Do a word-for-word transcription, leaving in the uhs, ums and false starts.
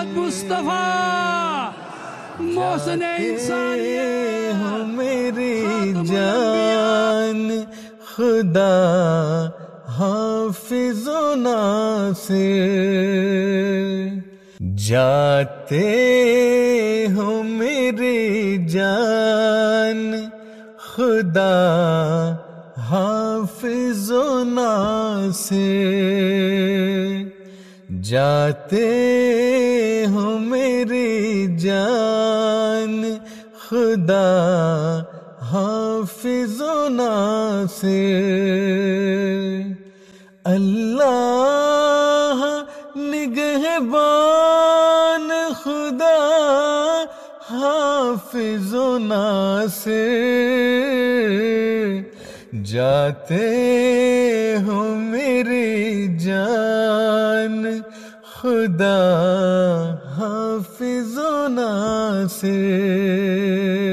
محمد مصطفیٰ محسن انسانیت ہو میری جان خدا حافظ و ناصر، جاتے ہو میری جان خدا حافظ و ناصر، جاتے ہو میری جان خدا حافظ و ناصر، اللہ نگہبان خدا حافظ و ناصر، جاتے ہو میری جان خدا حافظ و ناصر۔